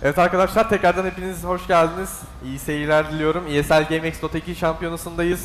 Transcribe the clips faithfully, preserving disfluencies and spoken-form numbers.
Evet arkadaşlar, tekrardan hepiniz hoş geldiniz. İyi seyirler diliyorum. E S L GameX Dota iki şampiyonasındayız.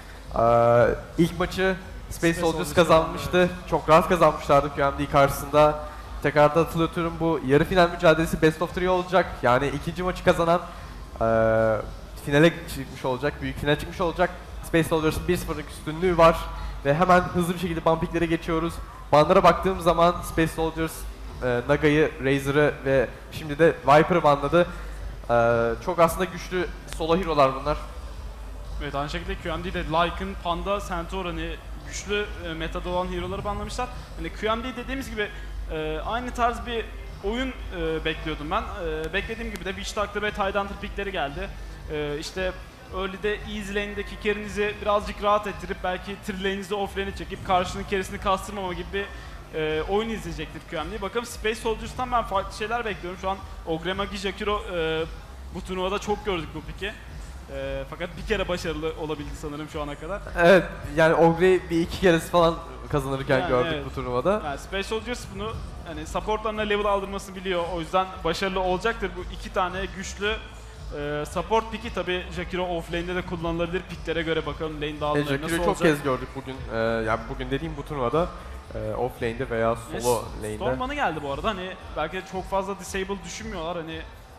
Ee, ilk maçı Space Soldiers kazanmıştı. Çok rahat kazanmışlardı Q M D karşısında. Tekrardan hatırlatıyorum, bu yarı final mücadelesi Best of üç olacak. Yani ikinci maçı kazanan e, finale çıkmış olacak, büyük finale çıkmış olacak. Space Soldiers'ın bir sıfırlık üstünlüğü var. Ve hemen hızlı bir şekilde ban picklere geçiyoruz. Banlara baktığım zaman Space Soldiers e, Naga'yı, Razor'ı ve şimdi de Viper'ı banladı. E, çok aslında güçlü solo hero'lar bunlar. Evet, aynı şekilde Q M D'de Lycan, Panda, Centaur hani güçlü e, metada olan hero'ları banlamışlar. Hani Q M D dediğimiz gibi e, aynı tarz bir oyun e, bekliyordum ben. E, beklediğim gibi de Witch Doctor ve Tidehunter pickleri geldi. E, işte early'de easy lane'deki carry'nizi birazcık rahat ettirip belki tier lane'inizi off lane'e çekip karşının carry'sini kastırmama gibi bir e, oyun izleyecektir Q M D. Bakalım Space Soldiers'tan ben farklı şeyler bekliyorum. Şu an Ogremagi, Jakiro e, bu turnuvada çok gördük bu pick'i. E, fakat bir kere başarılı olabildi sanırım şu ana kadar. Evet, yani Ogre'yi bir iki keresi falan kazanırken Yani gördük evet. bu turnuvada. Yani Space Soldiers bunu hani supportlarına level aldırmasını biliyor. O yüzden başarılı olacaktır. Bu iki tane güçlü e, support pick'i tabi Jakiro offlane'de de kullanılabilir picklere göre, bakalım lane E, dağılımları nasıl Jakiro'yu olacak. çok kez gördük bugün. E, yani bugün dediğim bu turnuvada e, off lane'de veya solo lane'de. Storm banı geldi bu arada, hani belki de çok fazla disable düşünmüyorlar, hani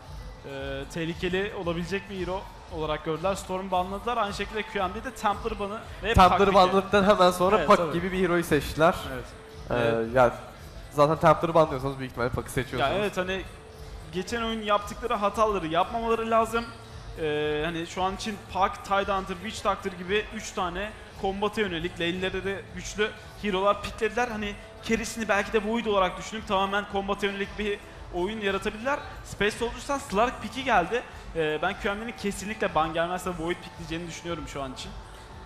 e, tehlikeli olabilecek bir hero olarak gördüler. Storm banladılar, aynı şekilde Q M D'de Templar banı ve Templar'ı Puck banladıktan hemen sonra Evet, Puck tabii. gibi bir hero'yu seçtiler. Evet. Ee, Evet. yani zaten Templar'ı banlıyorsanız büyük ihtimalle Puck'ı Ya seçiyorsunuz. evet, hani geçen oyun yaptıkları hataları yapmamaları lazım. Ee, hani şu an için Puck, Tidehunter, Witch Doctor gibi üç tane kombata yönelik, lane'lerde de güçlü hero'lar picklediler. Hani carry'sini belki de Void olarak düşünüp tamamen kombata yönelik bir oyun yaratabilirler. Space Soldiers'tan Slark pick'i geldi. Ee, ben Q M D'nin kesinlikle ban gelmezse Void pickleyeceğini düşünüyorum şu an için.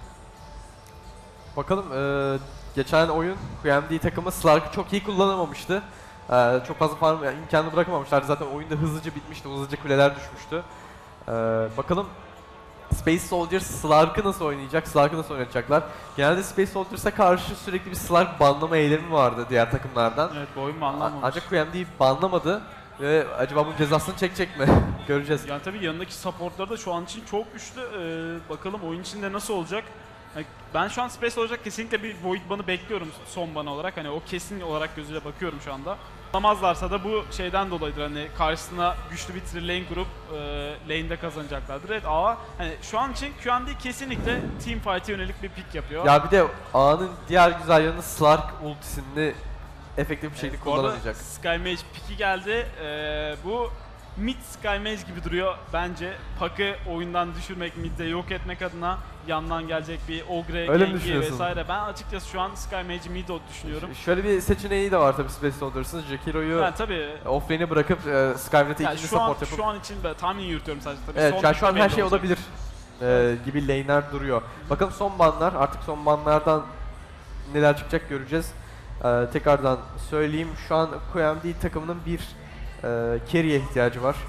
Bakalım, e, geçen oyun Q M D takımı Slark'ı çok iyi kullanamamıştı. E, çok fazla farm yani imkanı bırakamamışlardı. Zaten oyunda hızlıca bitmişti, hızlıca kuleler düşmüştü. E, bakalım Space Soldiers Slark'ı nasıl oynayacak, Slark'ı nasıl oynayacaklar? Genelde Space Soldiers'a karşı sürekli bir Slark banlama eğilimi vardı diğer takımlardan. Evet, bu oyun A- banlanmamış. ancak Q M D banlamadı ve acaba bunun cezasını çekecek mi? Göreceğiz. Yani tabii yanındaki supportları da şu an için çok güçlü. Ee, bakalım oyun içinde nasıl olacak? Yani ben şu an Space olacak kesinlikle bir Void banı bekliyorum son ban olarak. Hani o kesin olarak gözüyle bakıyorum şu anda. Anlamazlarsa da bu şeyden dolayıdır, hani karşısına güçlü bir tier lane kurup e, lane'de kazanacaklardır. Evet, A hani şu an için Q M D kesinlikle team fight'e yönelik bir pick yapıyor. Ya bir de A'nın diğer güzel yanı Slark ultisini efektif bir şekilde Evet, bu arada kullanamayacak. Sky Mage pick'i geldi. Ee, bu mid Sky Mage gibi duruyor bence. Puck'ı oyundan düşürmek, mid'de yok etmek adına yandan gelecek bir Ogre, Öyle mi Genji düşünüyorsun? vesaire. Ben açıkçası şu an Sky Mage'i mid düşünüyorum. Şöyle bir seçeneği de var tabii Space Soldiers'ın. Jakiro'yu Yani tabii offlane'e bırakıp e, Skyblade'e yani ikinci şu an, support yapıp... şu an için ben tahmin yürütüyorum sadece tabii. Evet, Son yani şu an pick'te her belli şey olacak. olabilir e, gibi lane'ler duruyor. Bakalım son banlar, artık son banlardan neler çıkacak göreceğiz. E, tekrardan söyleyeyim, şu an Q M D takımının bir e, carry'e ihtiyacı var.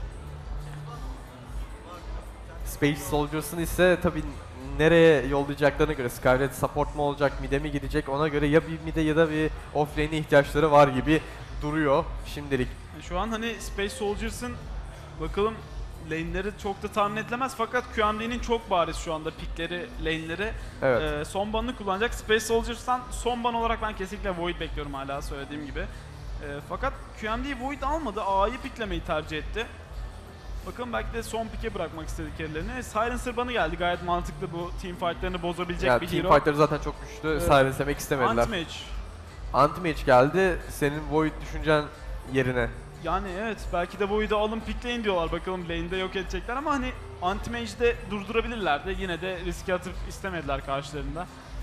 Space Soldiers'ın ise tabii nereye yollayacaklarına göre, Skyblade support mu olacak, mid'e mi gidecek, ona göre ya bir mid'e ya da bir offlane'e ihtiyaçları var gibi duruyor şimdilik. Şu an hani Space Soldiers'ın bakalım lane'leri çok da tahmin edilemez, fakat Q M D'nin çok bariz şu anda pickleri, lane'leri. Evet. Ee, son banını kullanacak. Space Soldiers'tan son ban olarak ben kesinlikle Void bekliyorum, hala söylediğim gibi. Ee, fakat Q M D Void almadı, A'yı picklemeyi tercih etti. Bakalım belki de son pick'e bırakmak istediklerini. Silencer banı geldi, gayet mantıklı, bu team fight'larını bozabilecek Yani bir team hero. fight'ları zaten çok güçlü, Evet. silence'lemek istemediler. Anti-Mage. Anti-Mage geldi, senin Void düşüncen yerine. Yani evet, belki de Void'u alın pickleyin diyorlar, bakalım lane'de yok edecekler ama hani Anti-Mage'de durdurabilirlerdi. Yine de riske atıp istemediler karşılarında.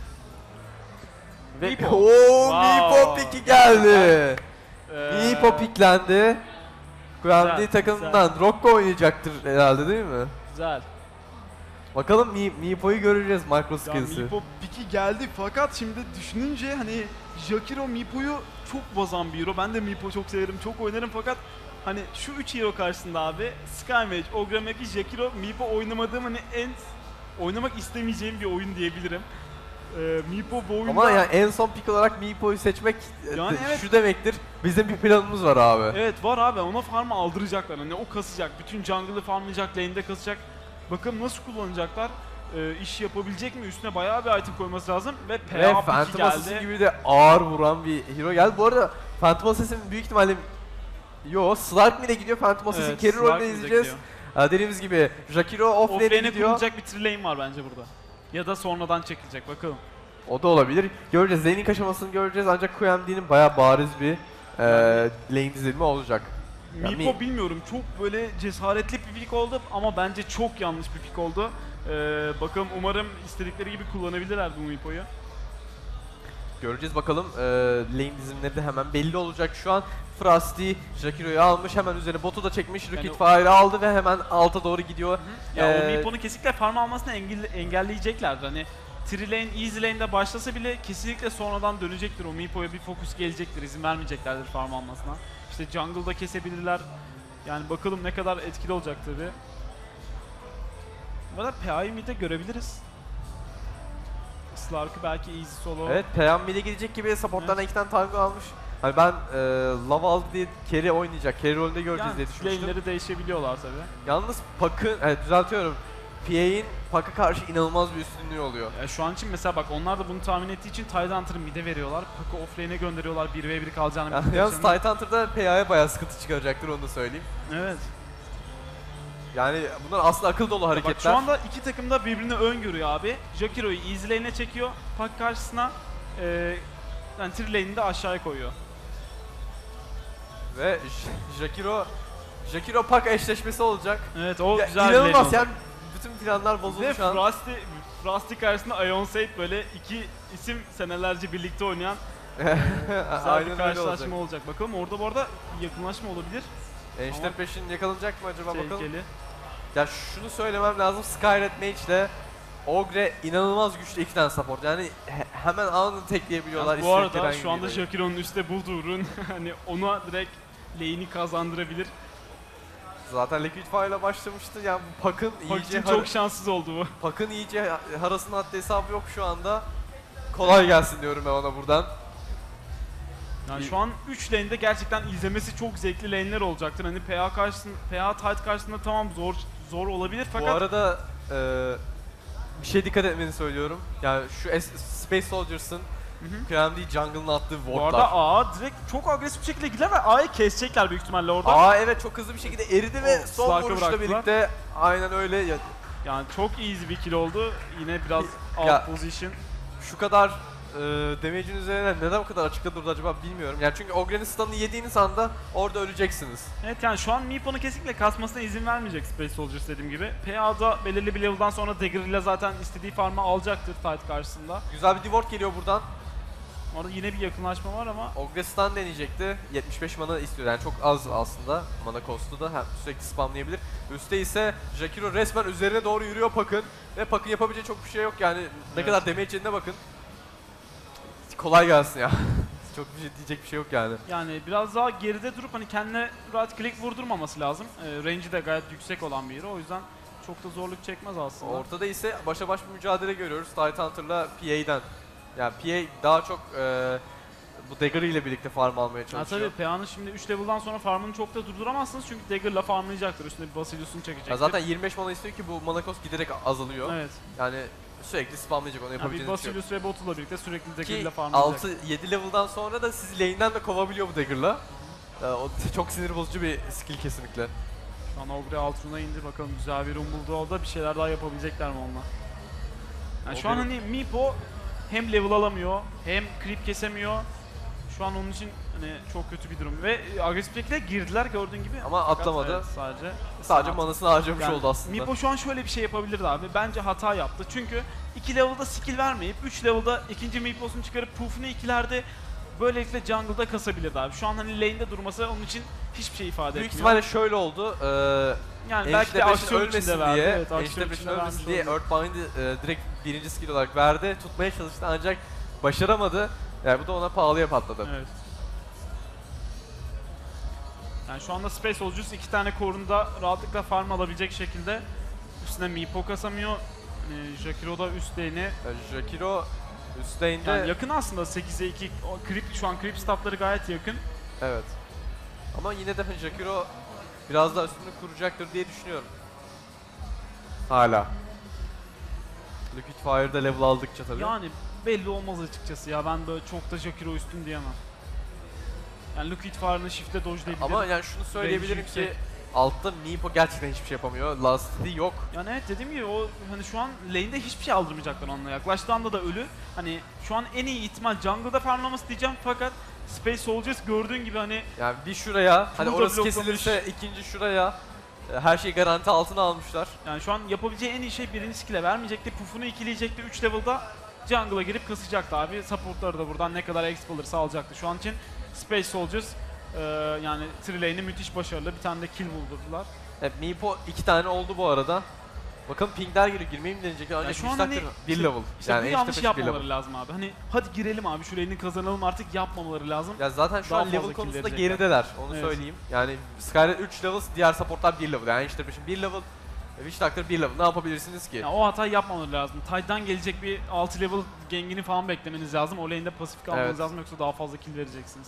Ve Meepo. ooo Wow. Meepo piki geldi. Ee, Meepo piklendi. Q M D güzel, takımından Rocco oynayacaktır herhalde, değil mi? Güzel. Bakalım Mi Meepo'yu göreceğiz, Micro Ya Skills'i. Meepo piki geldi, fakat şimdi düşününce hani Jakiro Meepo'yu Çok bozan bir hero. Ben de Meepo çok severim, çok oynarım, fakat hani şu üç hero karşısında abi Sky Mage, Ogremagi, Jakiro, Meepo oynamadığım hani en oynamak istemeyeceğim bir oyun diyebilirim. Ee, Meepo bu oyunda... Ama yani en son pick olarak Meepo'yu seçmek e, Yani de- evet. şu demektir. Bizim bir planımız var abi. Evet var abi, ona farmı aldıracaklar. Hani o kasacak, bütün jungle'ı farmlayacak, lane'de kasacak. Bakalım nasıl kullanacaklar, e, iş yapabilecek mi? Üstüne bayağı bir item koyması lazım ve P Ve A Phantom Assassin geldi. gibi de ağır vuran bir hero geldi. Bu arada Phantom Assassin büyük ihtimalle Yo, Slark mı gidiyor Phantom Assassin Evet, carry Slark rolünde mid'e izleyeceğiz. gidiyor. Ha, dediğimiz gibi Jakiro off lane'e Offlane'e gidiyor. kurulacak bir tri lane var bence burada. Ya da sonradan çekilecek, bakalım. O da olabilir. Göreceğiz. Laning aşamasını göreceğiz ancak Q M D'nin bayağı bariz bir e, lane dizilimi olacak. Yani Mipo mi- bilmiyorum, çok böyle cesaretli bir pick oldu ama bence çok yanlış bir pick oldu. Ee, bakalım, umarım istedikleri gibi kullanabilirler bu Mipo'yu. Göreceğiz bakalım. E, lane dizimleri de hemen belli olacak. Şu an Frosty Jakiro'yu almış. Hemen üzerine botu da çekmiş. Yani Rocket o- Fire'ı aldı ve hemen alta doğru gidiyor. Ya Ee, o Mipo'nun kesinlikle farm almasını engel, engelleyeceklerdi. Hani tri lane, easy lane'de başlasa bile kesinlikle sonradan dönecektir. O Mipo'ya bir fokus gelecektir. İzin vermeyeceklerdir farm almasına. İşte jungle'da kesebilirler. Yani bakalım ne kadar etkili olacak tabi. Bu arada P A'yı mid'de görebiliriz. Slark'ı belki easy solo. Evet, P M mid'e gidecek gibi supportlardan Evet. iki tane tango almış. Hani ben e, lava aldı diye carry oynayacak, carry rolünde göreceğiz Yani diye düşünmüştüm. lane'leri değişebiliyorlar tabi. Yalnız Puck'ın, evet düzeltiyorum, P A'in Puck'a karşı inanılmaz bir üstünlüğü oluyor. Ya şu an için mesela bak, onlar da bunu tahmin ettiği için Tidehunter'ı mid'e veriyorlar. Puck'ı offlane'e gönderiyorlar, bir ve bir kalacağını Ya, bildikleri yalnız için. Tidehunter'da P A'ya bayağı sıkıntı çıkaracaktır, onu da söyleyeyim. Evet. Yani bunlar aslında akıl dolu hareketler. Bak şu anda iki takım da birbirini öngörüyor abi. Jakiro'yu easy lane'e çekiyor, Puck karşısına e, yani tri lane'i de aşağıya koyuyor. Ve J- Jakiro, Jakiro Puck eşleşmesi olacak. Evet, o Ya, güzel bir lane inanılmaz oldu. yani, bütün planlar bozuldu Ve şu an. Frosty, Frosty karşısında Ion Sage, böyle iki isim senelerce birlikte oynayan güzel Aynen bir öyle karşılaşma olacak. olacak. Bakalım orada bu arada yakınlaşma olabilir. Ejder peşin yakalanacak mı acaba, bakalım. Tehlikeli. Ya şunu söylemem lazım, Skyred Mage ile Ogre inanılmaz güçlü iki tane support. Yani he- hemen anında tekleyebiliyorlar. Yani bu arada istedikleri şu anda herhangi bir yere. Jakiro'nun üstte bulduğu ürün hani ona direkt lane'i kazandırabilir. Zaten Liquid Fire ile başlamıştı. Yani bu Puck'ın Bak iyice için çok şanssız oldu bu. Puck'ın iyice harasının haddi hesabı yok şu anda. Kolay gelsin diyorum ben ona buradan. Yani şu an üç lane'de gerçekten izlemesi çok zevkli lane'ler olacaktır. Hani P A karşısında, P A tight karşısında tamam zor zor olabilir fakat Bu arada e, bir şey dikkat etmeni söylüyorum. Yani şu S- Space Soldiers'ın Hı hı. Q M D jungle'ın attığı bu wardlar. arada A direkt çok agresif bir şekilde gider ve A'yı kesecekler büyük ihtimalle orada. Aa evet, çok hızlı bir şekilde eridi ve O, son Slark'ı vuruşla bıraktılar. birlikte aynen öyle. Ya, Yani çok easy bir kill oldu. Yine biraz out Ya- position. şu kadar e, damage'in üzerine neden bu kadar açıkta durdu acaba bilmiyorum. Yani çünkü Ogre'nin stun'ını yediğiniz anda orada öleceksiniz. Evet, yani şu an Mipo'nun kesinlikle kasmasına izin vermeyecek Space Soldiers dediğim gibi. P A'da belirli bir level'dan sonra Dagger ile zaten istediği farmı alacaktır tight karşısında. Güzel bir divort geliyor buradan. Orada yine bir yakınlaşma var ama Ogre stun deneyecekti. yetmiş beş mana istiyor, yani çok az aslında mana cost'u da, hem sürekli spamlayabilir. Üste ise Jakiro resmen üzerine doğru yürüyor Puck'ın ve Puck'ın yapabileceği çok bir şey yok yani. Ne Evet. kadar damage yediğine bakın. Kolay gelsin ya. Çok bir şey diyecek bir şey yok yani. yani biraz daha geride durup hani kendine right click vurdurmaması lazım. Ee, range'i de gayet yüksek olan bir hero, o yüzden çok da zorluk çekmez aslında. Ortada ise başa baş bir mücadele görüyoruz Tidehunter'la P A'den. Yani P A daha çok e, bu Dagger ile birlikte farm almaya Ha çalışıyor. tabii P A'nın şimdi üç level'dan sonra farmını çok da durduramazsınız çünkü Dagger'la farmlayacaktır. Üstüne bir Basilius'unu çekecektir. Ya zaten yirmi beş mana istiyor ki bu mana cost giderek azalıyor. Evet. Yani sürekli spamlayacak, onu Yani bir yapabileceğiniz bir şey yok. Basilius ve bot'la birlikte sürekli Ki Dagger'la farmlayacak. altı yedi level'dan sonra da sizi lane'den de kovabiliyor bu Dagger'la. Ee, o çok sinir bozucu bir skill kesinlikle. Şu an Ogre alt rune'a indi, bakalım güzel bir rune buldu orada, bir şeyler daha yapabilecekler mi onunla? Yani şu an Ogre- hani Mipo hem level alamıyor hem creep kesemiyor. Şu an onun için hani çok kötü bir durum ve agresif şekilde girdiler gördüğün gibi. Ama Fakat atlamadı. evet, sadece Sadece sanat. manasını harcamış Yani oldu aslında. Mipo şu an şöyle bir şey yapabilirdi abi. Bence hata yaptı. Çünkü iki level'da skill vermeyip üç level'da ikinci Mipo'sunu çıkarıp Puff'unu ikilerde böylelikle jungle'da kasabilirdi abi. Şu an hani lane'de durması onun için hiçbir şey ifade Büyük etmiyor. ihtimalle şöyle oldu. Eee Yani belki de aksiyon içinde ölmesin verdi. diye, Evet, aksiyon Ejder içinde Peşin ölmesin vermiş diye olabilir. Earthbind'i e, direkt birinci skill olarak verdi. Tutmaya çalıştı ancak başaramadı. Yani bu da ona pahalıya patladı. Evet. Yani şu anda Space Soldiers iki tane korunda rahatlıkla farm alabilecek şekilde. Üstüne Mipo kasamıyor. Yani Jakiro da üst lane'e. Yani Jakiro üst lane'de Yani yakın aslında sekize iki. O creep, şu an creep staffları gayet yakın. Evet. Ama yine de Jakiro biraz daha üstünü kuracaktır diye düşünüyorum. Hala. Liquid Fire'da level aldıkça tabii. Yani belli olmaz açıkçası ya, ben böyle çok da Jakiro üstün diyemem. Yani Liquid Fire'ını shift'le dodge'layabilir. Ama yani şunu söyleyebilirim Range ki yüksek. altta Meepo gerçekten hiçbir şey yapamıyor. Last'i yok. Yani evet, dediğim gibi o hani şu an lane'de hiçbir şey aldırmayacaklar onunla. Yaklaştığı anda da ölü. Hani şu an en iyi ihtimal jungle'da farmlaması diyeceğim, fakat Space Soldiers gördüğün gibi hani Yani bir şuraya, hani da orası bloklamış. kesilirse ikinci şuraya e, her şeyi garanti altına almışlar. yani şu an yapabileceği en iyi şey birinci skill'e vermeyecekti. Puff'unu ikileyecekti. üç level'da jungle'a girip kasacaktı abi. Support'ları da buradan ne kadar exp alırsa alacaktı. Şu an için Space Soldiers e, yani three lane'i müthiş başarılı. Bir tane de kill buldurdular. Evet, Meepo iki tane oldu bu arada. Bakın pingler geliyor, girmeyi mi deneyecekler? Ancak şu an üç hani dakika bir işte- level. İşte yani bu en yanlış tepesi bir level. yapmamaları lazım abi. Hani hadi girelim abi şu lane'i kazanalım artık yapmamaları lazım. Ya zaten şu Daha an level fazla kill konusunda verecekler. gerideler, onu Evet. söyleyeyim. Yani Skyler üç level, diğer supportlar bir level. Yani işte şimdi bir level, Witch Doctor bir level. Ne yapabilirsiniz ki? Yani o hatayı yapmamaları lazım. Tide'dan gelecek bir altı level gengini falan beklemeniz lazım. O lane'de pasif kalmanız Evet. lazım, yoksa daha fazla kill vereceksiniz.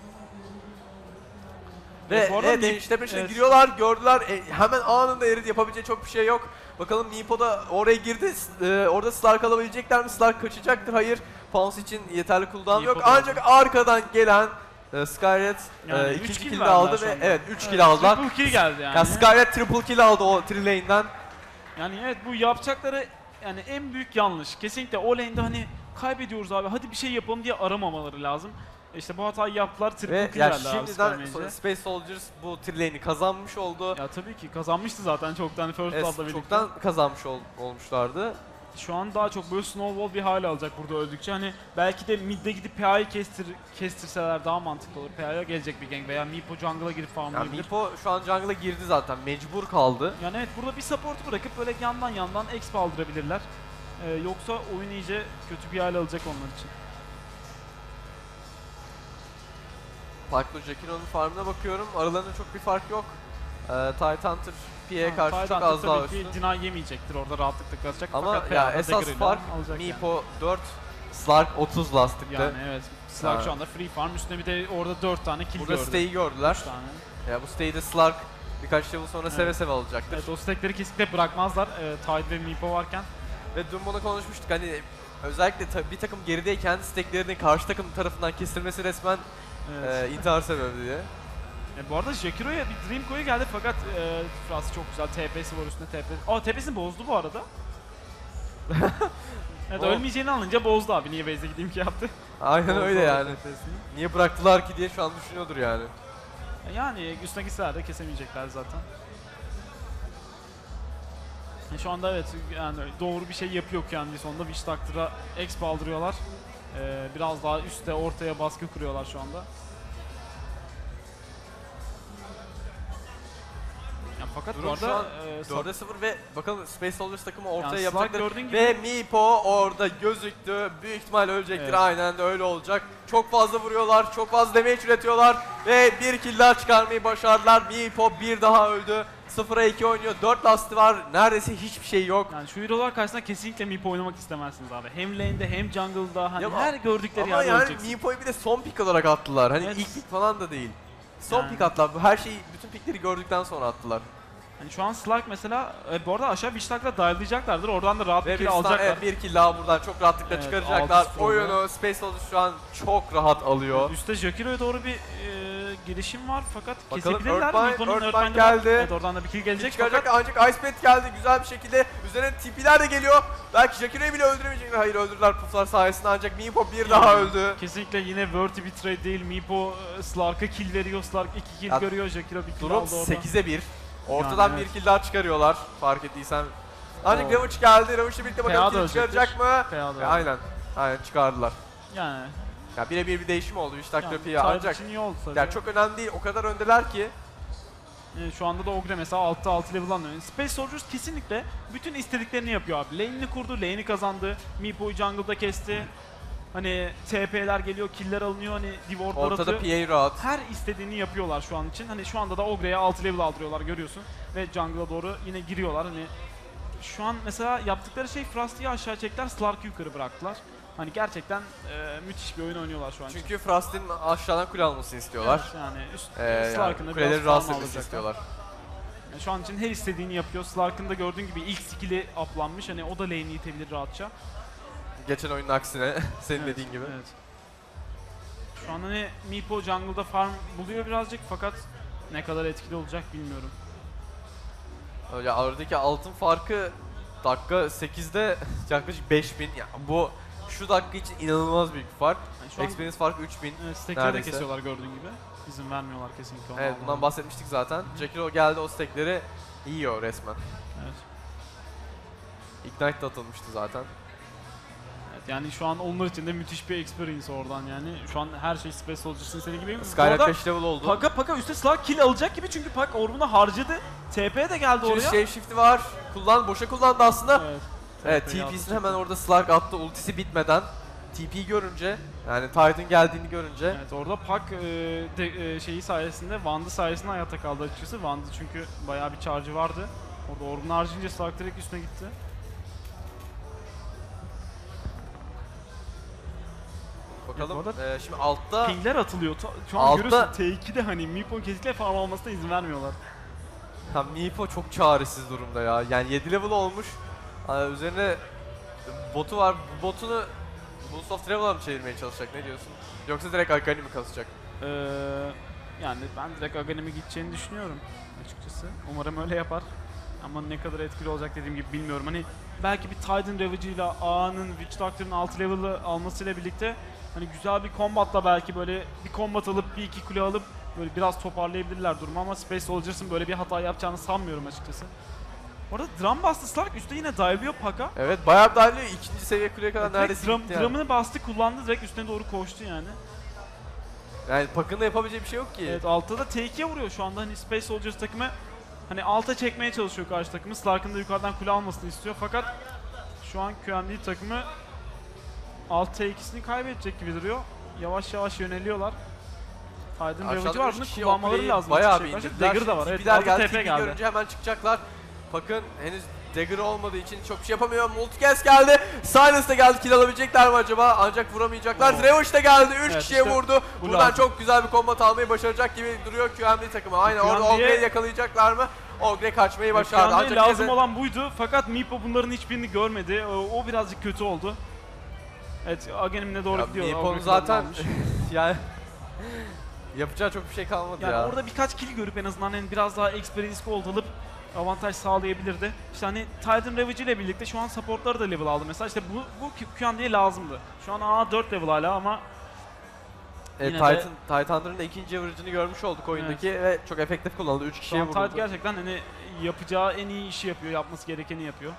Ve Bu arada evet, Meep- işte peşine evet. giriyorlar, gördüler, e, hemen anında eridi, yapabileceği çok bir şey yok. Bakalım Meepo da oraya girdi, s- e, orada Slark alabilecekler mi? Slark kaçacaktır, hayır. Pounce için yeterli cooldown yok, Meepo da ancak arkadan gelen e, Skyret Yani e, üç ikinci kill kill de verdiler aldı şu ve anda. evet üç kill aldılar. Triple kill geldi yani. Yani Skyret triple kill aldı o tri lane'den. Yani evet, bu yapacakları yani en büyük yanlış. Kesinlikle o lane'de hani kaybediyoruz abi, hadi bir şey yapalım diye aramamaları lazım. İşte bu hatayı yaptılar, triple Ve kill yani verdiler abi şimdiden Skymage'e. so- Space Soldiers bu tri lane'i kazanmış oldu. Ya tabii ki kazanmıştı zaten çoktan First Evet, Blood'la birlikte. çoktan kazanmış ol- olmuşlardı. Şu an daha çok böyle snowball bir hale alacak burada öldükçe. Hani belki de midde gidip P A'yı kestir, kestirseler daha mantıklı olur. P A'ya gelecek bir gank veya Meepo jungle'a girip Yani farmlayabilir. Meepo şu an jungle'a girdi zaten, mecbur kaldı. Yani evet, burada bir support'u bırakıp böyle yandan yandan exp aldırabilirler. Ee, yoksa oyun iyice kötü bir hale alacak onlar için. Farklı Jakiro'nun farmına bakıyorum. Aralarında çok bir fark yok. Ee, Titan Hunter Pi'ye karşı Tide'dan çok da az daha tabii ki üstün. deny yemeyecektir, orada rahatlıkla kazacak. Ama Fakat ya P A'da esas Dagger'ıyla fark alacak Meepo dört, Slark otuz lastikte. yani. Yani evet. Slark Ha. şu anda free farm, üstüne bir de orada dört tane kill Burada gördü. stack'i gördüler. üç tane. Ya bu stack'i de Slark birkaç level sonra Evet. seve seve alacaktır. Evet, o stackleri kesinlikle bırakmazlar e, Tide ve Meepo varken. Ve dün bunu konuşmuştuk, hani özellikle ta- bir takım gerideyken stack'lerini karşı takım tarafından kesilmesi resmen Evet. e, intihar sebebi diye. E, bu arada Jakiro'ya bir Dream Coil geldi, fakat e, Frost çok güzel T P'si var üstünde, T P. Aa, T P'sini bozdu bu arada. Evet, O- ölmeyeceğini anlayınca bozdu abi, niye base'e gideyim ki yaptı. Aynen Bozdu öyle orada yani. T P'sini. Niye bıraktılar ki diye şu an düşünüyordur yani. E, Yani üstüne gitseler de kesemeyecekler zaten. E, Şu anda evet, yani doğru bir şey yapıyor kendi sonunda. Witch Doctor'a exp aldırıyorlar. E, biraz daha üstte ortaya baskı kuruyorlar şu anda. Ya fakat bu Durum şu arada an e, Sub- dörde sıfır ve bakalım Space Soldiers takımı ortaya Yani yapacaklar. Slark gördüğün gibi- Ve Meepo orada gözüktü. Büyük ihtimal ölecektir. Evet. Aynen de öyle olacak. Çok fazla vuruyorlar. Çok fazla damage üretiyorlar. Ve bir kill daha çıkarmayı başardılar. Meepo bir daha öldü. sıfıra iki oynuyor. dört lasti var. Neredeyse hiçbir şey yok. Yani şu hero'lar karşısında kesinlikle Meepo oynamak istemezsiniz abi. Hem lane'de hem jungle'da, hani Ya her gördükleri Ama yerde yani öleceksin. Meepo'yu bir de son pick olarak attılar. Hani Evet. ilk pick falan da değil. Son Yani. pick attılar. Bu her şeyi, bütün pickleri gördükten sonra attılar. Hani şu an Slark mesela, e, bu arada aşağı Witch Doctor'la dive'layacaklardır. Oradan da rahat Ve bir bir, kill star- alacaklar. evet, bir kill daha buradan çok rahatlıkla Evet, çıkaracaklar. altı sıfır Oyunu Space Soldiers şu an çok rahat alıyor. Üstte Jakiro'ya doğru bir e, girişim var, fakat Bakalım, kesebilirler. Earthbind- Meepo'nun Earthbind Earthbind'i var. geldi. Evet, oradan da bir kill gelecek, Çıkacak fakat ancak Ice Pet geldi güzel bir şekilde. Üzerine T P'ler de geliyor. Belki Jakiro'yu bile öldüremeyecekler. Hayır, öldürdüler puflar sayesinde, ancak Meepo bir daha öldü. kesinlikle yine worthy bir trade değil. Meepo e, Slark'a kill veriyor, Slark iki kill Ya, görüyor, Jakiro bir kill Durum aldı orada. sekize bir. Ortadan Yani bir evet. kill daha çıkarıyorlar fark ettiysen. Ancak Oo. Ravage geldi. Ravage'le birlikte P A bakalım da kill çıkaracak mı? P A da Ve öldü. aynen. Aynen çıkardılar. Yani, Ya birebir bir değişim oldu üç dakika yani P'ye, Tide ancak için iyi oldu tabii. yani çok önemli değil. O kadar öndeler ki. Ee, Şu anda da Ogre mesela altta altı level alıyor. Space Soldiers kesinlikle bütün istediklerini yapıyor abi. Lane'ini kurdu, lane'i kazandı. Meepo'yu jungle'da kesti. Hani T P'ler geliyor, kill'ler alınıyor, hani Divord'lar Ortada atıyor. P A rahat. Her istediğini yapıyorlar şu an için. Hani şu anda da Ogre'ye altı level aldırıyorlar, görüyorsun. Ve jungle'a doğru yine giriyorlar. Hani şu an mesela yaptıkları şey Frosty'yi aşağı çektiler, Slark'ı yukarı bıraktılar. Hani gerçekten e, müthiş bir oyun oynuyorlar şu an. için. Çünkü Frost'in aşağıdan kule almasını istiyorlar. Evet, yani üst Ee, yani Slark'ın da kuleleri biraz rahatsız farm etmesini alacaklar. istiyorlar. Yani şu an için her istediğini yapıyor. Slark'ın da gördüğün gibi ilk skill'i uplanmış. Hani o da lane'i itebilir rahatça. Geçen oyunun aksine senin Evet, dediğin gibi. Evet. Şu an hani Meepo jungle'da farm buluyor birazcık fakat ne kadar etkili olacak bilmiyorum. Ya aradaki altın farkı dakika sekizde yaklaşık beş bin. Ya bu şu dakika için inanılmaz büyük bir fark. Yani şu an Experience farkı üç bin. evet, stack'leri de neredeyse. kesiyorlar gördüğün gibi. İzin vermiyorlar kesinlikle ona. Evet, bundan bahsetmiştik zaten. Jakiro geldi, o stackleri yiyor resmen. Evet. Ignite de atılmıştı zaten. Evet, yani şu an onlar için de müthiş bir experience oradan yani. Şu an her şey Space Soldiers'ın istediği gibi. Bu Skynet arada beş level oldu. Paka Paka üstte Slark kill alacak gibi çünkü Pak orbunu harcadı. T P de geldi Şimdi oraya. shave shift'i var. Kullan, boşa kullandı aslında. Evet. Evet, T P'yi T P'sini aldı. hemen orada Slark attı ultisi bitmeden. T P'yi görünce, yani Titan geldiğini görünce. Evet, orada Pak e, de, e, şeyi sayesinde, Wand'ı sayesinde hayatta kaldı açıkçası. Wand'ı çünkü bayağı bir charge'ı vardı. Orada orbunu harcayınca Slark direkt üstüne gitti. Bakalım. Evet, bu Ee, şimdi altta Pingler atılıyor. Ta- Şu an Altta- görüyorsun T iki'de hani Meepo'nun kesinlikle farm almasına izin vermiyorlar. ha, Meepo çok çaresiz durumda ya. Yani yedi level olmuş. Aa, üzerine botu var. Bu botunu Boost of Travel'a mı çevirmeye çalışacak? Ne diyorsun? Yoksa direkt Akali mi kasacak? Ee, yani ben direkt Aghanem'e gideceğini düşünüyorum açıkçası. Umarım öyle yapar. Ama ne kadar etkili olacak dediğim gibi bilmiyorum. Hani belki bir Titan Ravage'ı ile A'nın Witch Doctor'ın altı level'ı almasıyla birlikte hani güzel bir combat'la belki böyle bir combat alıp bir iki kule alıp böyle biraz toparlayabilirler durumu ama Space Soldiers'ın böyle bir hata yapacağını sanmıyorum açıkçası. Bu arada drum bastı Slark üstte yine dive'liyor Paka. Evet, bayağı bir dive'liyor. İkinci seviye kuleye kadar Direkt neredeyse drum, gitti yani. drum'ını bastı kullandı direkt üstüne doğru koştu yani. Yani Pak'ın da yapabileceği bir şey yok ki. Evet altta da T iki'ye vuruyor şu anda hani Space Soldiers takımı hani alta çekmeye çalışıyor karşı takımı. Slark'ın da yukarıdan kule almasını istiyor fakat şu an Q M D takımı alt T ikisini kaybedecek gibi duruyor. Yavaş yavaş yöneliyorlar. Titan Ravage'ı var bunu üç kişi kullanmaları okuleyi lazım. bayağı Hiçbir bir şey karşı. indirdiler. Dagger da var. Şimdi Evet, T P'ler altı geldi. T T P P geldi. görünce hemen çıkacaklar. Pak'ın henüz dagger olmadığı için çok bir şey yapamıyor. Multicast geldi. Silence de geldi. Kill alabilecekler mi acaba? Ancak vuramayacaklar. Oo. Ravage de geldi. üç Evet, kişiye işte vurdu. bu Buradan lazım. çok güzel bir combat almayı başaracak gibi duruyor Q M D takımı. Aynen orada Q M D'ye Ogre'yi yakalayacaklar mı? Ogre kaçmayı başardı. Şu anda Ancak lazım yine de- olan buydu fakat Meepo bunların hiçbirini görmedi. O, o birazcık kötü oldu. Evet Aghanim'le doğru Ya gidiyor. Meepo'nun Ogre zaten almış. yani yapacağı çok bir şey kalmadı Yani ya. orada birkaç kill görüp en azından hani biraz daha experience gold alıp avantaj sağlayabilirdi. İşte hani Titan Ravage ile birlikte şu an supportları da level aldı mesela. İşte bu, bu Q M D'ye lazımdı. Şu an A dört level hala ama Evet, yine de- Titan, Titan'ların da ikinci average'ını görmüş olduk oyundaki ve çok efektif kullanıldı. üç şu kişiye an Titan vuruldu. gerçekten hani yapacağı en iyi işi yapıyor. Yapması gerekeni yapıyor.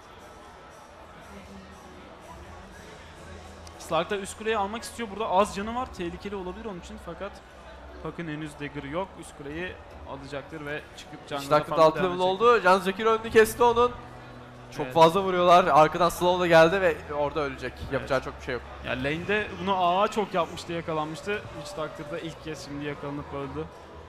Slark da üst kuleyi almak istiyor. Burada az canı var. Tehlikeli olabilir onun için fakat Pak'ın henüz dagger'ı yok. Üst kuleyi alacaktır ve çıkıp İki jungle'a dakikada falan altı devam level edecek. oldu. Can Zakir önünü kesti onun. Çok Evet. fazla vuruyorlar. Arkadan slow da geldi ve orada ölecek. Yapacağı çok bir şey yok. Yani lane'de bunu A'ya çok yapmıştı, yakalanmıştı. Witch Doctor'da ilk kez şimdi yakalanıp öldü.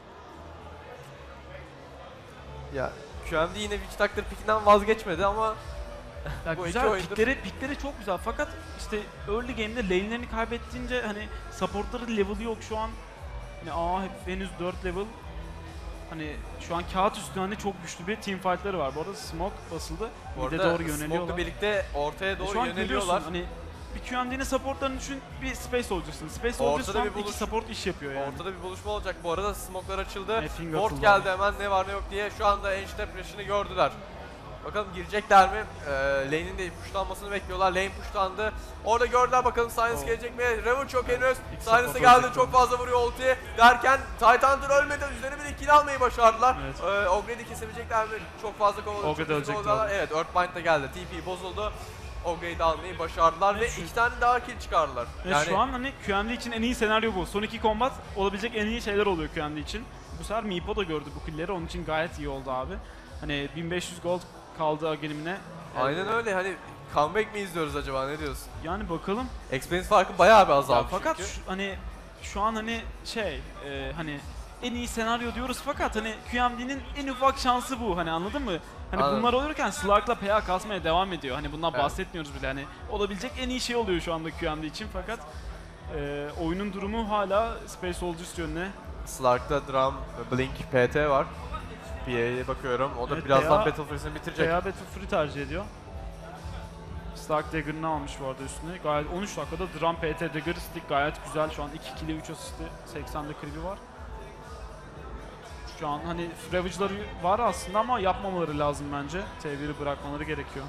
Ya Q M D yine Witch Doctor pick'inden vazgeçmedi ama Ya Bu iki güzel, oyundur. pikleri, pikleri çok güzel fakat işte early game'de lane'lerini kaybettiğince hani supportları level'ı yok şu an. Hani A hep henüz dört level. Hani şu an kağıt üstünde hani çok güçlü bir team fight'ları var. Bu arada smoke basıldı. bu Mid'e arada doğru yöneliyorlar. Smoke'la birlikte ortaya E doğru şu an yöneliyorlar. görüyorsun hani bir Q M D'nin supportlarını düşün, bir Space Soldiers'ın. Space Soldiers Ortada şu an bir iki buluş- support iş yapıyor yani. Ortada bir buluşma olacak. Bu arada smoke'lar açıldı. Evet, ping Ward atıldı. geldi hemen, ne var ne yok diye. Şu anda enişte press'ini gördüler. Bakalım girecekler mi? Ee, lane'in de pushlanmasını bekliyorlar. Lane pushlandı. Orada gördüler, bakalım Silence Oh. gelecek mi? Ravage çok henüz. İlk Silence'a support geldi, olacak çok bu. fazla vuruyor ulti derken Titan'dır ölmeden üzerine bir de kill almayı başardılar. Evet. Ee, Ogre'yi de kesebilecekler mi? Çok fazla kovalıyor. Ogre çok de hızlı ölecek kovaladılar. bu Evet, Earthbind de geldi. T P bozuldu. Ogre'yi de almayı başardılar Evet, ve şu- iki tane daha kill çıkardılar. Ve şu an hani Q M D için en iyi senaryo bu. Son iki combat olabilecek en iyi şeyler oluyor Q M D için. Bu sefer Meepo da gördü bu killleri, onun için gayet iyi oldu abi. Hani bin beş yüz gold kaldı Aghanim'ine. Aynen öyle. Hani comeback mi izliyoruz acaba, ne diyorsun? Yani bakalım. Experience farkı bayağı bir Ya azaldı fakat çünkü. şu, hani şu an hani şey e, hani en iyi senaryo diyoruz fakat hani Q M D'nin en ufak şansı bu, hani anladın mı? Hani Anladım. bunlar olurken Slark'la P A kasmaya devam ediyor. Hani bundan Evet. bahsetmiyoruz bile, hani olabilecek en iyi şey oluyor şu anda Q M D için fakat e, oyunun durumu hala Space Soldiers yönüne. Slark'ta Drum, Blink, P T var. P A'ye bakıyorum. O da Evet, birazdan P A Battle Freeze'ini bitirecek. P A Battlefree tercih ediyor. Slark Dagger'ını almış bu arada üstüne. Gayet on üç dakikada Drum, P T, Dagger, Stick gayet güzel. Şu an iki kill, üç asisti, seksende creep'i var. Şu an hani Ravage'ları var aslında ama yapmamaları lazım bence. T bir'i bırakmaları gerekiyor.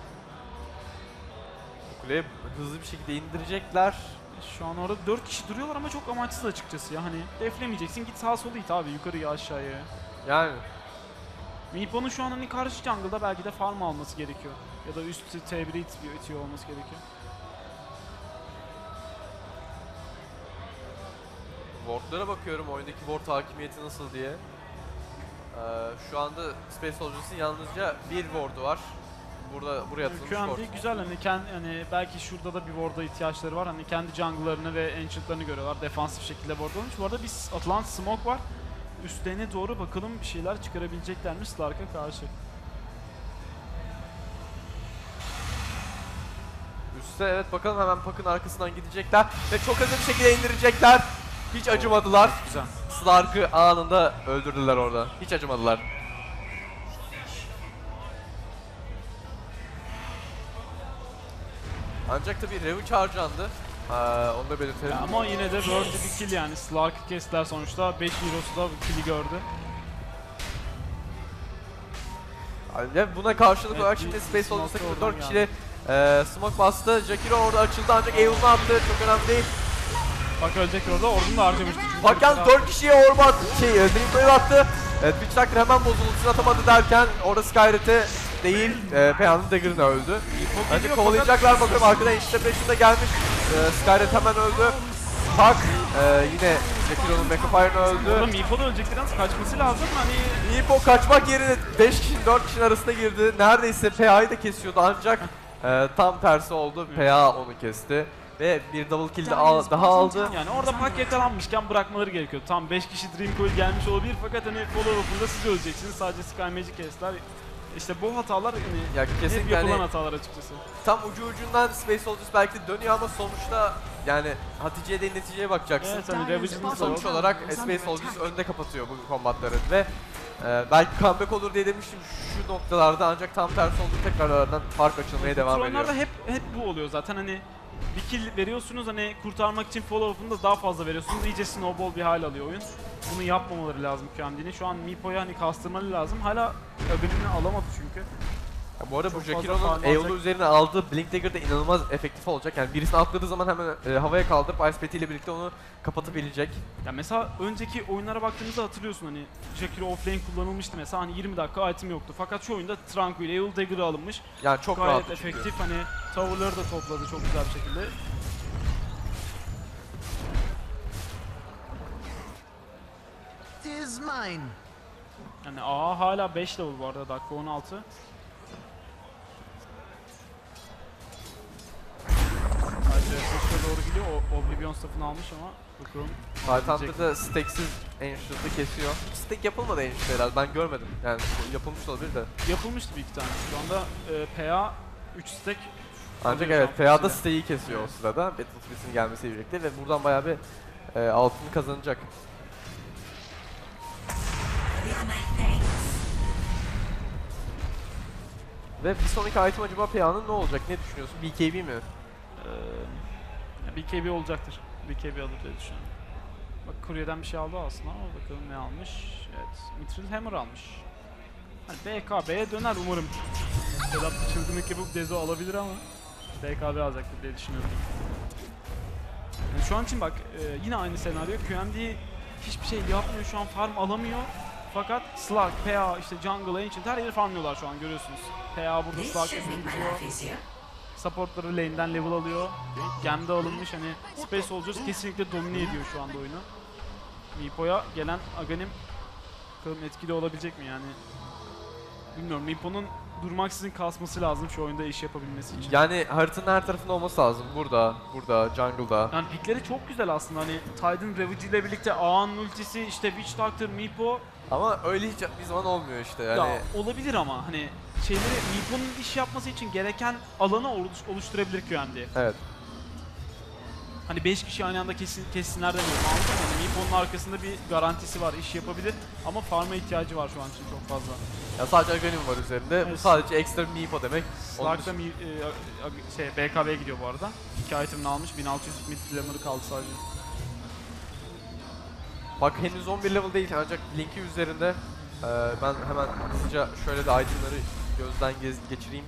Kuleye hızlı bir şekilde indirecekler. Şu an orada dört kişi duruyorlar ama çok amaçsız açıkçası ya. Hani deflemeyeceksin, git sağa sola it abi, yukarıya aşağıya. Yani Meepo'nun şu an hani karşı jungle'da belki de farm alması gerekiyor. Ya da üstü T bir'i itiyor, itiyor olması gerekiyor. wardlara bakıyorum oyundaki ward hakimiyeti nasıl diye. Ee, şu anda Space Soldiers'ın yalnızca bir ward'u var. Burada buraya atılmış Q M ward. D güzel, hani kendi, hani belki şurada da bir ward'a ihtiyaçları var. Hani kendi jungle'larını ve ancient'larını görüyorlar. Defansif şekilde ward olmuş. Bu arada bir atılan smoke var. Üstlerine doğru bakalım bir şeyler çıkarabilecekler mi Slark'a karşı. Üste evet bakalım, hemen Puck'ın arkasından gidecekler ve çok hızlı bir şekilde indirecekler. Hiç acımadılar. Güzel. Slark'ı anında öldürdüler orada. Hiç acımadılar. Ancak tabii Ravage harcandı. Ee, onu da belirtelim. Ya ama yine de worthy bir kill yani. Slark'ı kestiler sonuçta. beş hero'su da bu kill'i gördü. Yani buna karşılık Evet, olarak bir şimdi Space smoke Soldiers'ta oradan dört kişiyle e, smoke bastı. Jakiro orada açıldı ancak Evil'ını attı. Çok önemli değil. Bak ölecek orada. Ordunu da harcamıştı. çünkü Bak yalnız Slark- dört kişiye orba attı. Şey, Dreamboy'u attı. Evet, Witch Doctor hemen bozuldu. Ultisini atamadı derken orada Skyret'e değil, e, P A'nın Dagger'ını öldü. Bence geliyor kovalayacaklar bakalım. Arkadan işte peşinde gelmiş. E, Skyret hemen öldü. Puck e, yine Jakiro'nun Megafire'ını Orada öldü. Meepo da ölecek, biraz kaçması lazım. Hani Meepo kaçmak yerine beş kişinin dört kişinin arasına girdi. Neredeyse P A'yı da kesiyordu ancak e, tam tersi oldu. P A onu kesti ve bir double kill de al, daha aldı. yani orada Puck yakalanmışken bırakmaları gerekiyor. Tam beş kişi Dream Coil gelmiş olabilir fakat hani follow-up'ında siz öleceksiniz. Sadece Sky Magic kestiler. İşte bu hatalar hani Ya hep kesinlikle yapılan hani hatalar açıkçası. tam ucu ucundan Space Soldiers belki de dönüyor ama sonuçta yani Hatice'ye de neticeye bakacaksın. Evet hani Ravage'ın Sonuç olarak Space Soldiers önde kapatıyor bu kombatları ve e, belki comeback olur diye demiştim şu noktalarda ancak tam tersi oldu, tekrardan fark açılmaya devam ediyor. Oyunlarda hep hep bu oluyor zaten, hani bir kill veriyorsunuz, hani kurtarmak için follow-up'ını da daha fazla veriyorsunuz. İyice snowball bir hal alıyor oyun. Bunu yapmamaları lazım Q M D'nin. Şu an Meepo'ya hani kastırmalı lazım. Hala öbürünü alamadı çünkü. Ya bu arada Çok bu fazla Jakiro'nun farm Eol'u alacak. üzerine aldığı Blink Dagger da inanılmaz efektif olacak. Yani birisini atladığı zaman hemen e, havaya kaldırıp Ice Pet ile birlikte onu kapatabilecek. Ya mesela önceki oyunlara baktığımızda hatırlıyorsun, hani Jakiro offlane kullanılmıştı mesela, hani yirmi dakika item yoktu. Fakat şu oyunda Tranquil, Eol Dagger'ı alınmış. Yani çok Gayet rahat efektif, hani tower'ları da topladı çok güzel bir şekilde. Is mine. Yani A hala beş level bu arada, dakika on altı. Sadece Push'a doğru gidiyor, o Oblivion staff'ını almış ama bakalım. Titan'da da stacksiz Ancient'ı kesiyor. Stack yapılmadı Ancient herhalde, ben görmedim. Yani bu yapılmış olabilir de. Yapılmıştı bir iki tane. Şu anda e, P A üç stack. Ancak alıyor evet, şu an P A'da Push'la. stack'i kesiyor o sırada. Battle Freeze'in gelmesiyle birlikte ve buradan bayağı bir e, altını kazanacak. Ve bir sonraki item acaba P A'nın ne olacak? Ne düşünüyorsun? B K B mi? Ee, B K B olacaktır. B K B alır diye düşünüyorum. Bak kuryeden bir şey aldı aslında ama bakalım ne almış. Evet, Mithril Hammer almış. Hani B K B'ye döner umarım. Sedat çılgınlık yapıp Dezo alabilir ama B K B alacaktır diye düşünüyorum. Yani şu an için bak e, yine aynı senaryo. Q M D hiçbir şey yapmıyor şu an, farm alamıyor. Fakat Slark, P A, işte Jungle, Ancient her yeri farmlıyorlar şu an, görüyorsunuz. P A burada Slark'ı gidiyor. Supportları lane'den level alıyor. Gem'de alınmış, hani Space Soldiers kesinlikle domine ediyor şu anda oyunu. Meepo'ya gelen Aghanim bakalım etkili olabilecek mi yani? Bilmiyorum, Meepo'nun durmaksızın kasması lazım şu oyunda iş yapabilmesi için. Yani haritanın her tarafında olması lazım. Burada, burada, jungle'da. Yani pikleri çok güzel aslında, hani Titan Ravage ile birlikte Ağa'nın ultisi, işte Witch Doctor, Meepo. Ama öyle hiç bir zaman olmuyor işte yani. Ya olabilir ama hani şeyleri, Meepo'nun iş yapması için gereken alanı oluş- oluşturabilir Q M D. Evet. Hani beş kişi aynı anda kesin, kessinler demiyorum, anladın mı? Yani Meepo'nun arkasında bir garantisi var, iş yapabilir ama farm'a ihtiyacı var şu an için çok fazla. Ya sadece Aghanim var üzerinde. Bu Evet. sadece ekstra bir Meepo demek. Onun Slark da dışında- mi- e, a- şey, B K B'ye gidiyor bu arada. iki item'ını almış, bin altı yüz mid glamour'ı kaldı sadece. Bak henüz on bir level değil ancak linki üzerinde. Ee, ben hemen hızlıca şöyle de itemları gözden gez geçireyim.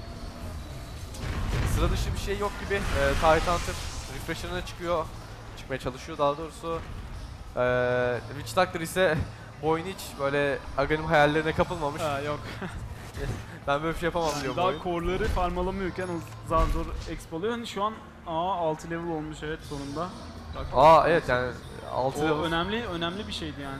Sıra dışı bir şey yok gibi. Ee, Titan Hunter refresher'ına çıkıyor. Çıkmaya çalışıyor daha doğrusu. Ee, Witch Doctor ise bu oyun hiç böyle Aghanim hayallerine kapılmamış. Ha, yok. Ben böyle bir şey yapamam diyor bu Daha oyun. core'ları farm alamıyorken o zar zor exp oluyor. Hani şu an A altı level olmuş, evet, sonunda. Bak, Aa evet yani altı o level. önemli önemli bir şeydi yani.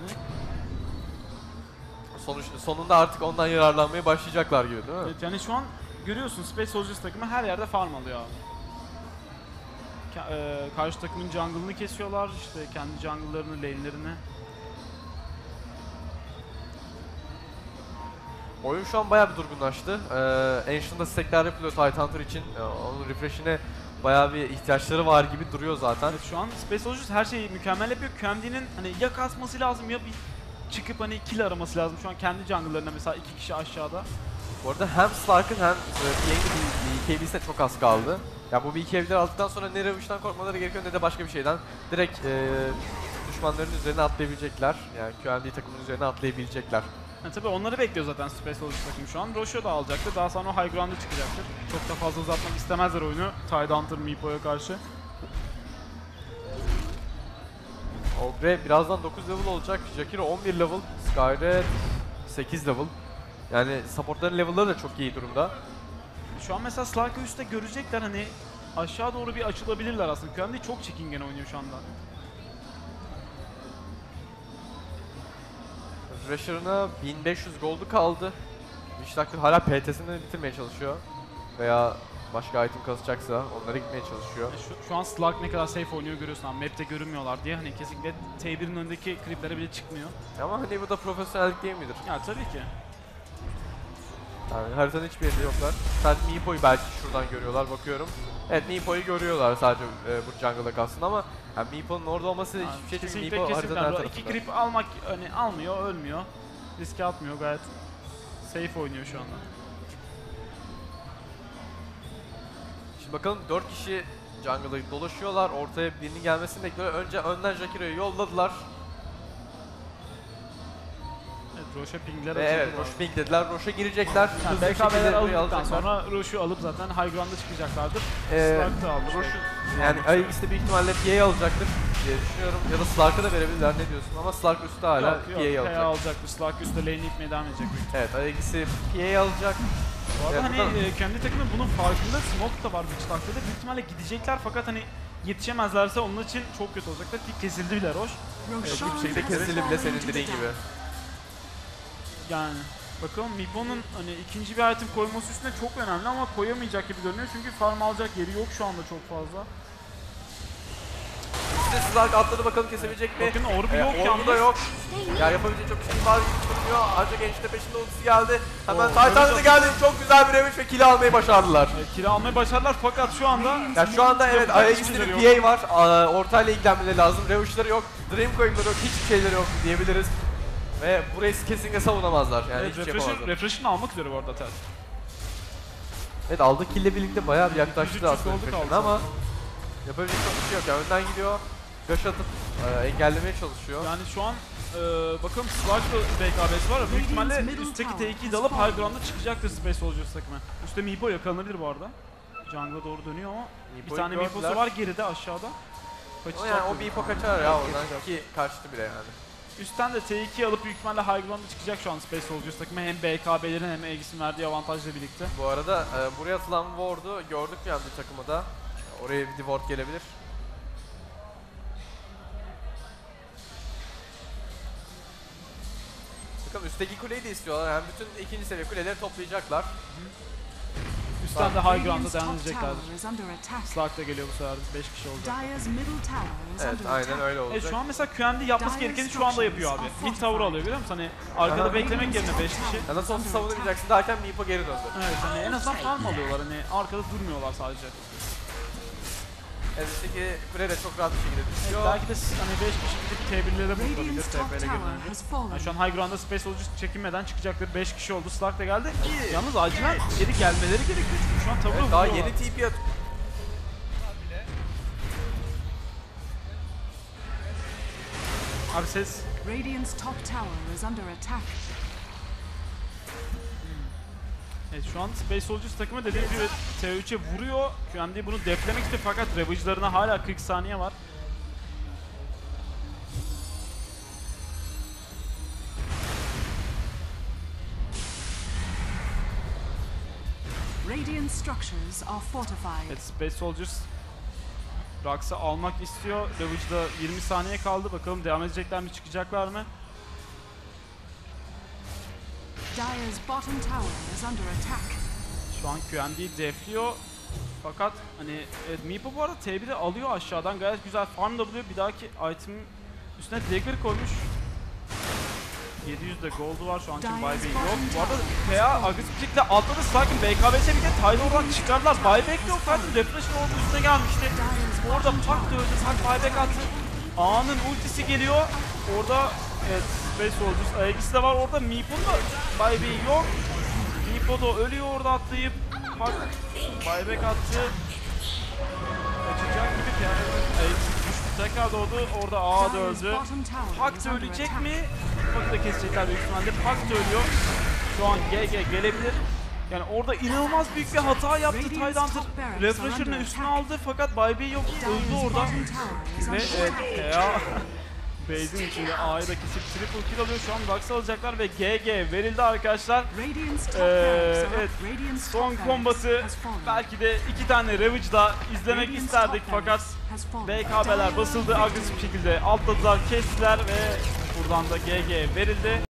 Sonuç, sonunda artık ondan yararlanmaya başlayacaklar gibi değil mi? Evet, yani şu an görüyorsun Space Soldiers takımı her yerde farm alıyor abi. Ka- e, karşı takımın jungle'ını kesiyorlar, işte kendi jungle'larını, lane'lerini. Oyun şu an bayağı bir durgunlaştı. Ee, Ancient'da stackler yapılıyor Titan Hunter için. Ee, onun refresh'ine bayağı bir ihtiyaçları var gibi duruyor zaten. Evet, şu an Space Soldiers her şeyi mükemmel yapıyor. Q M D'nin hani ya kasması lazım ya bir çıkıp hani kill araması lazım. Şu an kendi jungle'larına mesela iki kişi aşağıda. Bu arada hem Slark'ın hem P K'nin B K B'sine çok az kaldı. Ya bu B K B'leri aldıktan sonra ne Ravish'ten korkmaları gerekiyor ne de başka bir şeyden. Direkt e, düşmanların üzerine atlayabilecekler. Yani Q M D takımının üzerine atlayabilecekler. Yani tabii onları bekliyor zaten Space Soldiers takımı şu an. Roshio da alacaktır. Daha sonra o High Ground'a çıkacaktır. Çok da fazla uzatmak istemezler oyunu Titan Hunter, Meepo'ya karşı. Ogre birazdan dokuz level olacak. Jakiro on bir level. Skyred sekiz level. Yani supportların level'ları da çok iyi durumda. Şu an mesela Slark'ı üstte görecekler, hani aşağı doğru bir açılabilirler aslında. Q M D çok çekingen oynuyor şu anda. Thrasher'ına bin beş yüz gold'u kaldı. Witch Doctor hala P T'sini bitirmeye çalışıyor. Veya başka item kasacaksa onlara gitmeye çalışıyor. Şu, şu an Slark ne kadar safe oynuyor görüyorsun abi. Map'te görünmüyorlar diye, hani kesinlikle T bir'in önündeki creeplere bile çıkmıyor. Ama hani bu da profesyonellik değil midir? Ya tabii ki. Yani haritanın hiçbir yerinde yoklar. Sadece Meepo'yu belki şuradan görüyorlar, bakıyorum. Evet, Meepo'yu görüyorlar sadece e, bu jungle'da kalsın ama yani Meepo'nun orada olması Yani hiçbir şey değil. kesinlikle Meepo haritanın her kesinlikle. İki tarafında. creep almak, hani almıyor, ölmüyor. Riske atmıyor, gayet safe oynuyor şu anda. Şimdi bakalım dört kişi jungle'da dolaşıyorlar. Ortaya birinin gelmesini bekliyorlar. Önce önden Jakiro'yu yolladılar. Evet, Roche pingler Ve evet, Roche ping dediler. Roche'a girecekler. Yani Hızlı bir B K B'ler şekilde burayı aldıktan alacaklar. sonra Roche'u alıp zaten High Ground'a çıkacaklardır. Ee, Slark da aldı. Roche'u yani Aegis de büyük ihtimalle P A'yı alacaktır diye düşünüyorum. Ya da Slark'a da verebilirler, ne diyorsun? Ama Slark üstte hala Yok, P yok, A'yı P A alacak. alacaktır. Slark üstte lane'i itmeye devam edecek büyük ihtimalle. Evet, Aegis'i P A'yı alacak. Bu arada Evet, hani burada- e, kendi takımı bunun farkında. Smoke da var Witch Doctor'da. Büyük ihtimalle gidecekler fakat hani yetişemezlerse onun için çok kötü olacaktır ki kesildi bile Roche. Evet, bu şekilde kesildi bile senin dediğin gibi. Yani bakalım Meepo'nun hani ikinci bir item koyması üstüne çok önemli ama koyamayacak gibi görünüyor çünkü farm alacak yeri yok şu anda çok fazla. İşte Slark atladı, bakalım kesebilecek mi? Bakın orbu Ee, yok orbu yalnız. da yok. Ya yapabileceği çok bir şey var gibi görünüyor. Ancak Enişte peşinde ultisi geldi. Hemen Oo, Titan'da evet. geldi. Çok güzel bir reviş ve kill almayı başardılar. E, kira almayı başardılar fakat şu anda Ya şu anda evet yapacak Aegis'in hiçbir bir şeyleri P A var. Aa, ortayla ilgilenmeleri lazım. Revişleri yok. Dream Coin'leri yok. Hiçbir şeyleri yok diyebiliriz. Ve burayı kesinlikle savunamazlar. Yani Evet, hiçbir şey refresh'in, yapamazlar. refresh'ini almak üzere bu arada Ted. Evet, aldığı kill'le birlikte bayağı bir yüz üç yaklaştı yüz aslında oldu Refresh'in kaldı ama yapabilecek çok bir şey yok. Yani önden gidiyor. Göç atıp e, engellemeye çalışıyor. Yani şu an e, bakalım Slark'la B K B'si var ya, büyük ihtimalle üstteki T iki'yi de alıp High Ground'a çıkacaktır Space Soldiers takımı. Üstte Meepo yakalanabilir bu arada. Jungle'a doğru dönüyor ama bir Meepo'yu tane gördüler. Meepo'su var geride aşağıda. O Kaçacak yani o mı? Meepo kaçar ya oradan ki kaçtı bile yani. Üstten de T iki'yi alıp büyük ihtimalle High Ground'a çıkacak şu an Space Soldiers takımı. Hem B K B'lerin hem Aegis'in verdiği avantajla birlikte. Bu arada e, buraya atılan ward'u gördük bir anda takımı da. Oraya bir ward gelebilir. Bakalım üstteki kuleyi de istiyorlar. Yani bütün ikinci seviye kuleleri toplayacaklar. Üstten de high ground'a Radiant's top devam edecekler. tower is under attack. Slark da geliyor bu sefer. beş kişi olacak. Dyer's middle tower is Evet under aynen attack. öyle Evet olacak. şu an mesela Q M D yapması gerekeni şu anda yapıyor abi. Mid tower alıyor biliyor musun? Hani arkada Aha. beklemek yerine beş kişi. Ya nasıl olsa savunamayacaksın derken Meepo geri döndü. Evet hani en azından farm alıyorlar hani arkada durmuyorlar sadece. Evet üstteki kule de çok rahat bir şekilde Evet, düşüyor. belki de hani beş kişi gidip T bir'lere vurulabilir Radiant's T top P'yle tower girmeden önce. has fallen. Yani şu an high ground'da Space Soldier çekinmeden çıkacakları beş kişi oldu. Slark da geldi. Yalnız acilen geri gelmeleri gerekiyor çünkü şu an tavırı Evet, daha vuruyorlar. yeni T P at. Abi ses Radiant's top tower is under attack. evet, şu an Space Soldiers takımı dediğim gibi T üç'e vuruyor. Q M D bunu deflemek istiyor fakat Ravage'larına hala kırk saniye var. Radiant structures are fortified. Evet, Space Soldiers Rax'ı almak istiyor. Ravage'da yirmi saniye kaldı. Bakalım devam edecekler mi, çıkacaklar mı? Dyer's bottom tower is under attack. Şu an Q M D defliyor. Fakat hani evet, Meepo bu arada T bir'i alıyor aşağıdan. Gayet güzel farm da buluyor. Bir dahaki item'in üstüne dagger koymuş. yedi yüz de gold'u var şu an için buyback yok. Bu arada P A agresif bir şekilde atladı. Sakin B K B S bir de Tide oradan çıkardılar. Buyback yok zaten. Deflation orada üstüne gelmişti. Orada Pak da öldü. Pak buyback attı. A'nın ultisi geliyor. Orada evet Space Soldiers ayakisi de var. Orada Meepo'nun da buyback yok. Meepo da ölüyor orada atlayıp. Pak buyback attı. Kaçacak gibi ayakisi düştü. Tekrar doğdu. Orada A da Dyer's öldü. bottom tower Pak is da under ölecek attack. mi? Pak'ı da kesecekler büyük ihtimalle. Pak da ölüyor. Şu an G G gelebilir. Yani orada inanılmaz büyük bir hata yaptı Tidehunter. Refresher'ını üstüne aldı fakat Buyback yok. Öldü Dyer's orada. bottom tower is Ve under evet attack. ya. Base'in içinde A'yı da kesip triple kill alıyor. Şu an Lux'ı alacaklar ve G G verildi arkadaşlar. Radiant's top Ee, barracks are evet, up. Radiant's top son barracks kombatı has fallen. belki de iki tane Ravage'da izlemek Radiant's isterdik top fakat barracks has fallen. B K B'ler Dire basıldı victory. agresif bir şekilde altladılar, kestiler ve buradan da G G verildi.